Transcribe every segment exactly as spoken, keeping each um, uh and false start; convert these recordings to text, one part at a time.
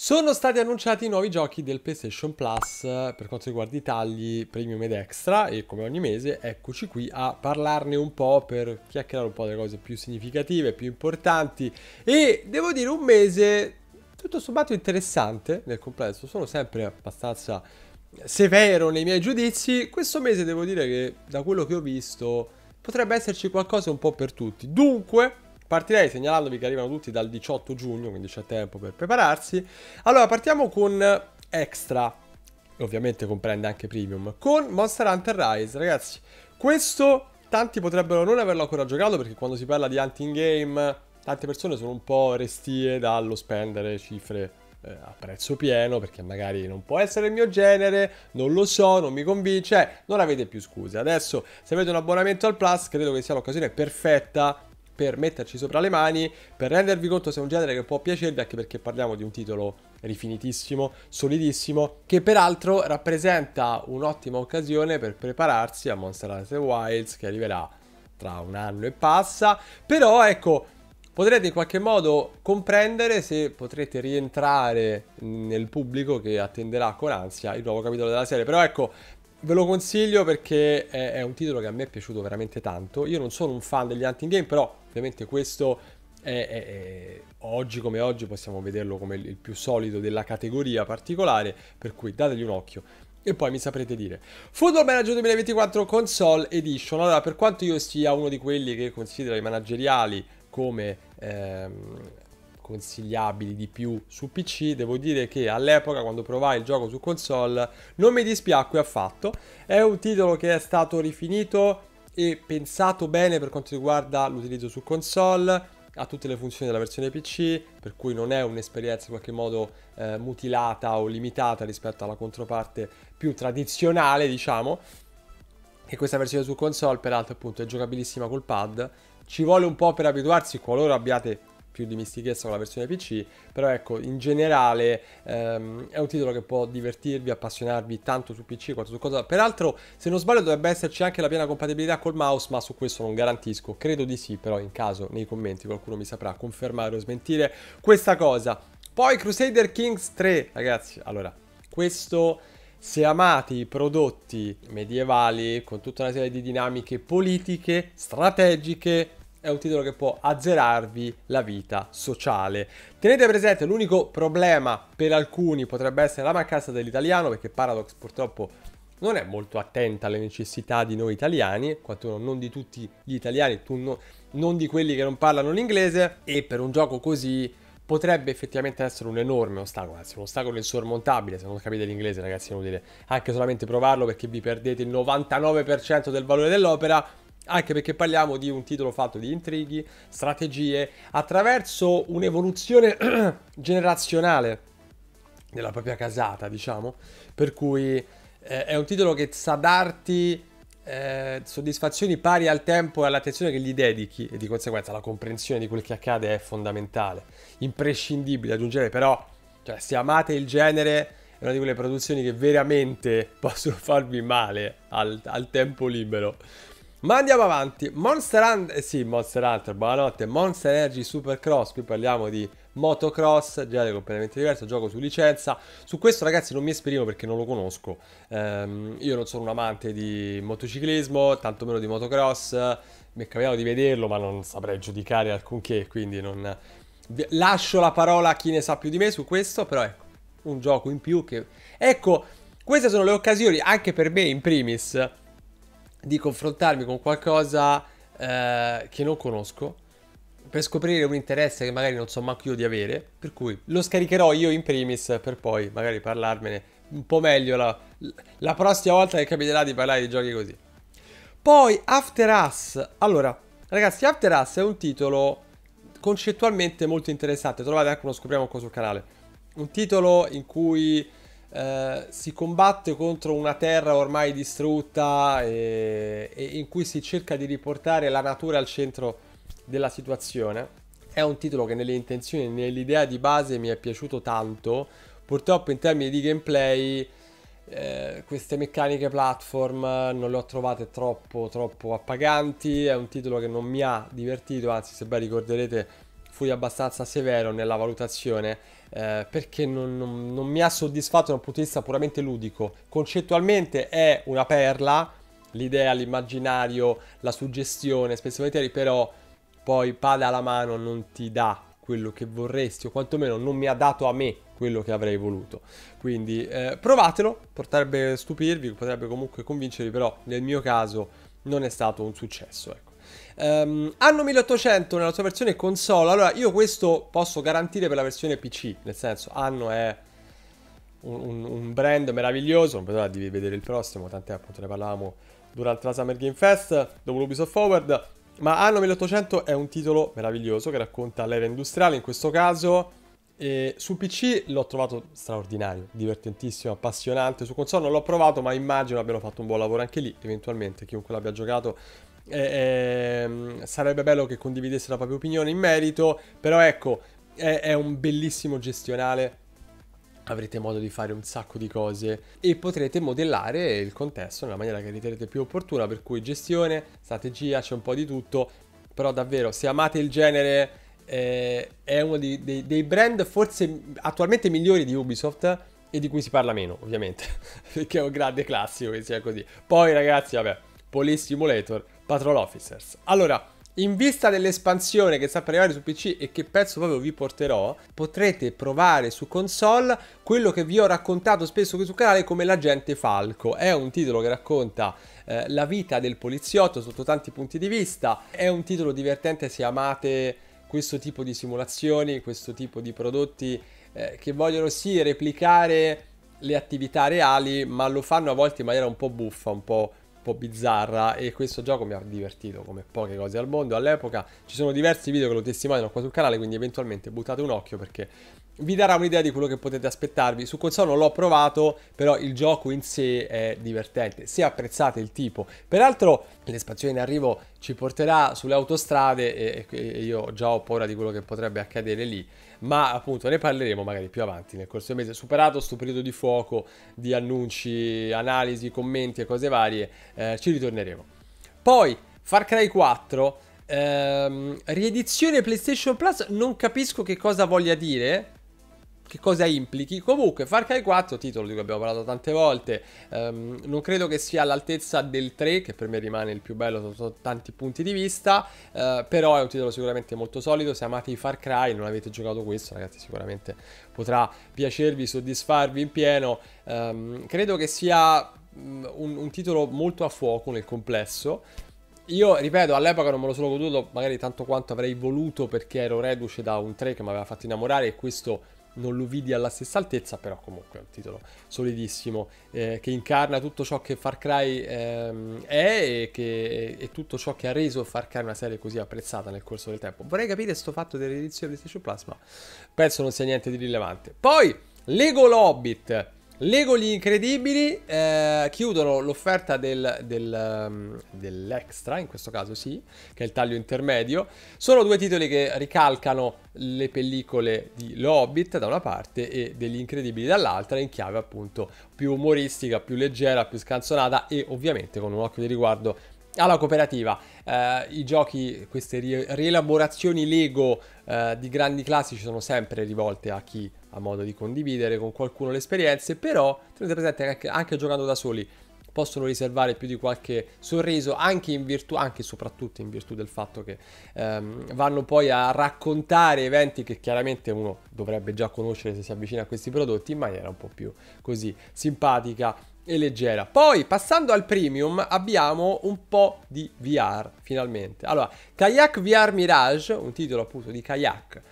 Sono stati annunciati i nuovi giochi del PlayStation Plus eh, per quanto riguarda i tagli premium ed extra e come ogni mese eccoci qui a parlarne un po' per chiacchierare un po' delle cose più significative, più importanti e devo dire un mese tutto sommato interessante nel complesso. Sono sempre abbastanza severo nei miei giudizi. Questo mese devo dire che da quello che ho visto potrebbe esserci qualcosa un po' per tutti. Dunque partirei segnalandovi che arrivano tutti dal diciotto giugno, quindi c'è tempo per prepararsi. Allora, partiamo con Extra, e ovviamente comprende anche Premium, con Monster Hunter Rise. Ragazzi, questo tanti potrebbero non averlo ancora giocato, perché quando si parla di hunting game, tante persone sono un po' restie dallo spendere cifre eh, a prezzo pieno, perché magari non può essere il mio genere, non lo so, non mi convince, eh, non avete più scuse. Adesso, se avete un abbonamento al Plus, credo che sia l'occasione perfetta per metterci sopra le mani, per rendervi conto se è un genere che può piacervi, anche perché parliamo di un titolo rifinitissimo, solidissimo, che peraltro rappresenta un'ottima occasione per prepararsi a Monster Hunter Wilds, che arriverà tra un anno e passa. Però ecco, potrete in qualche modo comprendere se potrete rientrare nel pubblico che attenderà con ansia il nuovo capitolo della serie. Però ecco, ve lo consiglio perché è, è un titolo che a me è piaciuto veramente tanto. Io non sono un fan degli hunting game, però ovviamente questo è, è, è, oggi come oggi possiamo vederlo come il, il più solido della categoria particolare, per cui dategli un occhio e poi mi saprete dire. Football Manager duemilaventiquattro Console Edition. Allora, per quanto io sia uno di quelli che considera i manageriali come ehm, consigliabili di più su P C, devo dire che all'epoca, quando provai il gioco su console, non mi dispiacque affatto. È un titolo che è stato rifinito e pensato bene per quanto riguarda l'utilizzo su console, ha tutte le funzioni della versione P C, per cui non è un'esperienza in qualche modo eh, mutilata o limitata rispetto alla controparte più tradizionale, diciamo. E questa versione su console peraltro appunto è giocabilissima col pad. Ci vuole un po' per abituarsi qualora abbiate più dimestichezza con la versione P C, però ecco, in generale ehm, è un titolo che può divertirvi, appassionarvi tanto su P C quanto su console. Peraltro, se non sbaglio, dovrebbe esserci anche la piena compatibilità col mouse, ma su questo non garantisco, credo di sì, però in caso nei commenti qualcuno mi saprà confermare o smentire questa cosa. Poi Crusader Kings tre, ragazzi, allora, questo, se amate i prodotti medievali con tutta una serie di dinamiche politiche, strategiche, è un titolo che può azzerarvi la vita sociale. Tenete presente, l'unico problema per alcuni potrebbe essere la mancanza dell'italiano, perché Paradox purtroppo non è molto attenta alle necessità di noi italiani, quanto non di tutti gli italiani, tu no, non di quelli che non parlano l'inglese, e per un gioco così potrebbe effettivamente essere un enorme ostacolo, anzi un ostacolo insormontabile. Se non capite l'inglese, ragazzi, è inutile anche solamente provarlo, perché vi perdete il novantanove per cento del valore dell'opera. Anche perché parliamo di un titolo fatto di intrighi, strategie, attraverso un'evoluzione generazionale della propria casata, diciamo. Per cui eh, è un titolo che sa darti eh, soddisfazioni pari al tempo e all'attenzione che gli dedichi, e di conseguenza la comprensione di quel che accade è fondamentale, imprescindibile. Aggiungere però, cioè, se amate il genere, è una di quelle produzioni che veramente possono farvi male al, al tempo libero. Ma andiamo avanti. Monster Hunter, eh sì, Monster Hunter, buonanotte. Monster Energy Supercross, qui parliamo di motocross, genere completamente diverso, gioco su licenza. Su questo, ragazzi, non mi esprimo perché non lo conosco. Ehm, io non sono un amante di motociclismo, tantomeno di motocross. Mi è capitato di vederlo, ma non saprei giudicare alcunché, quindi non... lascio la parola a chi ne sa più di me su questo, però ecco, un gioco in più che... Ecco, queste sono le occasioni, anche per me in primis, di confrontarmi con qualcosa eh, che non conosco, per scoprire un interesse che magari non so manco io di avere, per cui lo scaricherò io in primis per poi magari parlarmene un po' meglio la, la prossima volta che capiterà di parlare di giochi così. Poi After Us. Allora, ragazzi, After Us è un titolo concettualmente molto interessante, trovate anche uno scopriamo qua sul canale. Un titolo in cui Uh, si combatte contro una terra ormai distrutta e, e in cui si cerca di riportare la natura al centro della situazione. È un titolo che nelle intenzioni e nell'idea di base mi è piaciuto tanto. Purtroppo in termini di gameplay eh, queste meccaniche platform non le ho trovate troppo troppo appaganti. È un titolo che non mi ha divertito, anzi, se ben ricorderete, fui abbastanza severo nella valutazione, eh, perché non, non- non mi ha soddisfatto da un punto di vista puramente ludico. Concettualmente è una perla, l'idea, l'immaginario, la suggestione, spesso e volentieri, però poi palla alla mano non ti dà quello che vorresti, o quantomeno non mi ha dato a me quello che avrei voluto. Quindi eh, provatelo, potrebbe stupirvi, potrebbe comunque convincervi, però nel mio caso non è stato un successo, ecco. Um, Anno milleottocento nella sua versione console. Allora, io questo posso garantire per la versione P C, nel senso, Anno è un, un- un brand meraviglioso, non vedo l'ora di vedere il prossimo, tant'è, appunto ne parlavamo durante la Summer Game Fest, dopo l'Ubisoft Forward. Ma Anno milleottocento è un titolo meraviglioso che racconta l'era industriale in questo caso. E su P C l'ho trovato straordinario, divertentissimo, appassionante. Su console non l'ho provato, ma immagino abbiano fatto un buon lavoro anche lì. Eventualmente chiunque l'abbia giocato, eh, ehm, sarebbe bello che condividesse la propria opinione in merito. Però ecco, è, è un bellissimo gestionale. Avrete modo di fare un sacco di cose e potrete modellare il contesto nella maniera che riterrete più opportuna, per cui gestione, strategia, c'è un po' di tutto. Però davvero, se amate il genere, eh, è uno dei, dei- dei brand forse attualmente migliori di Ubisoft, e di cui si parla meno, ovviamente, perché è un grande classico che sia così. Poi ragazzi, vabbè, Police Simulator, Patrol Officers. Allora, in vista dell'espansione che sta per arrivare su P C e che penso proprio vi porterò, potrete provare su console quello che vi ho raccontato spesso qui sul canale come l'Agente Falco. È un titolo che racconta eh, la vita del poliziotto sotto tanti punti di vista. È un titolo divertente se amate questo tipo di simulazioni, questo tipo di prodotti eh, che vogliono sì replicare le attività reali, ma lo fanno a volte in maniera un po' buffa, un po' un po' bizzarra, e questo gioco mi ha divertito come poche cose al mondo all'epoca. Ci sono diversi video che lo testimoniano qua sul canale, quindi eventualmente buttate un occhio perché vi darà un'idea di quello che potete aspettarvi. Su console non l'ho provato, però il gioco in sé è divertente, se apprezzate il tipo. Peraltro l'espansione in arrivo ci porterà sulle autostrade e, e io già ho paura di quello che potrebbe accadere lì, ma appunto ne parleremo magari più avanti nel corso del mese. Superato sto periodo di fuoco, di annunci, analisi, commenti e cose varie, eh, ci ritorneremo. Poi Far Cry quattro, ehm, riedizione PlayStation Plus, non capisco che cosa voglia dire, che cosa implichi. Comunque Far Cry quattro, titolo di cui abbiamo parlato tante volte, ehm, non credo che sia all'altezza del tre, che per me rimane il più bello sotto tanti punti di vista, eh, però è un titolo sicuramente molto solido. Se amate i Far Cry e non avete giocato questo, ragazzi, sicuramente potrà piacervi, soddisfarvi in pieno. Ehm, credo che sia mm, un, un titolo molto a fuoco nel complesso. Io, ripeto, all'epoca non me lo sono goduto magari tanto quanto avrei voluto, perché ero reduce da un tre che mi aveva fatto innamorare e questo non lo vidi alla stessa altezza. Però comunque è un titolo solidissimo, eh, che incarna tutto ciò che Far Cry ehm, è e, che, e tutto ciò che ha reso Far Cry una serie così apprezzata nel corso del tempo. Vorrei capire sto fatto dell'edizione PlayStation Plus, ma penso non sia niente di rilevante. Poi Lego Hobbit, Lego Gli Incredibili, eh, chiudono l'offerta del, del, um, dell'extra, in questo caso sì, che è il taglio intermedio. Sono due titoli che ricalcano le pellicole di Lo Hobbit da una parte e degli Incredibili dall'altra, in chiave appunto più umoristica, più leggera, più scanzonata e ovviamente con un occhio di riguardo alla cooperativa. Eh, I giochi, queste ri- rielaborazioni Lego eh, di grandi classici sono sempre rivolte a chi ha modo di condividere con qualcuno le esperienze, però tenete presente che anche, anche giocando da soli possono riservare più di qualche sorriso, anche in virtù, anche e soprattutto in virtù del fatto che ehm, vanno poi a raccontare eventi che chiaramente uno dovrebbe già conoscere se si avvicina a questi prodotti in maniera un po' più così simpatica e leggera. Poi passando al premium abbiamo un po' di V R finalmente. Allora, Kayak V R Mirage, un titolo appunto di kayak,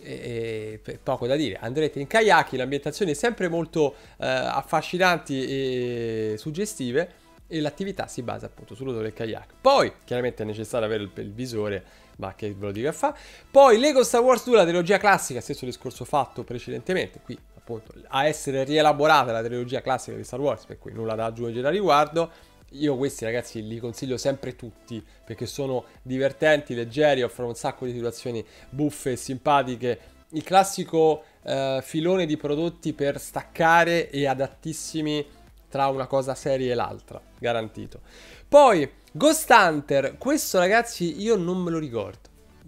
e, e poco da dire, andrete in kayak, l'ambientazione è sempre molto eh, affascinanti e suggestive e l'attività si basa appunto sull'uso del kayak. Poi chiaramente è necessario avere il, il visore, ma che ve lo dico a fa. Poi Lego Star Wars due, la trilogia classica, stesso discorso fatto precedentemente, qui appunto a essere rielaborata la trilogia classica di Star Wars, per cui nulla da aggiungere a riguardo. Io questi ragazzi li consiglio sempre tutti perché sono divertenti, leggeri, offrono un sacco di situazioni buffe e simpatiche. Il classico eh, filone di prodotti per staccare e adattissimi tra una cosa seria e l'altra, garantito. Poi Ghost Hunter, questo ragazzi io non me lo ricordo.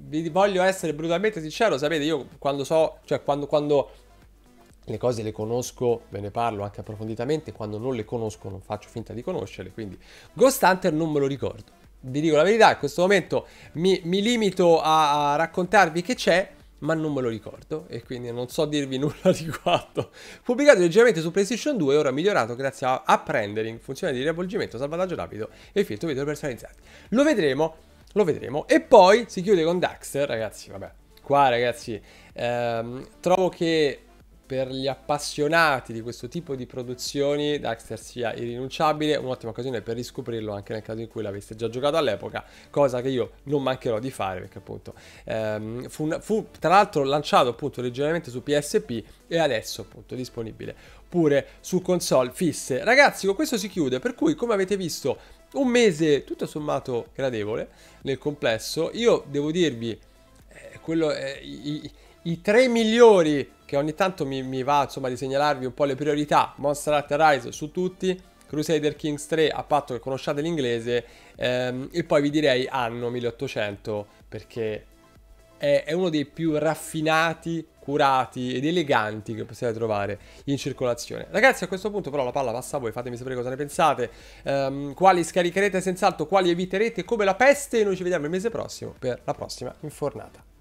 vi voglio essere brutalmente sincero, sapete, io quando so, cioè quando, quando le cose le conosco, ve ne parlo anche approfonditamente, quando non le conosco non faccio finta di conoscerle, quindi Ghost Hunter non me lo ricordo. Vi dico la verità, in questo momento mi, mi limito a, a raccontarvi che c'è, ma non me lo ricordo e quindi non so dirvi nulla di riguardo. Pubblicato leggermente su PlayStation due e ora migliorato grazie a App Rendering, funzione di riavvolgimento, salvataggio rapido e filtro video personalizzati. Lo vedremo, lo vedremo. E poi si chiude con Daxter, ragazzi, vabbè. Qua, ragazzi, ehm, trovo che per gli appassionati di questo tipo di produzioni Daxter sia irrinunciabile, un'ottima occasione per riscoprirlo anche nel caso in cui l'aveste già giocato all'epoca, cosa che io non mancherò di fare perché appunto ehm, fu, una, fu tra l'altro lanciato appunto leggermente su P S P e adesso appunto disponibile pure su console fisse. Ragazzi, con questo si chiude, per cui come avete visto un mese tutto sommato gradevole nel complesso. Io devo dirvi eh, quello, eh, i, i tre migliori che ogni tanto mi, mi va insomma di segnalarvi un po' le priorità: Monster Hunter Rise su tutti, Crusader Kings tre a patto che conosciate l'inglese, ehm, e poi vi direi Anno milleottocento perché è, è uno dei più raffinati, curati ed eleganti che possiate trovare in circolazione. Ragazzi, a questo punto però la palla passa a voi, fatemi sapere cosa ne pensate, ehm, quali scaricherete senz'altro, quali eviterete come la peste, e noi ci vediamo il mese prossimo per la prossima infornata.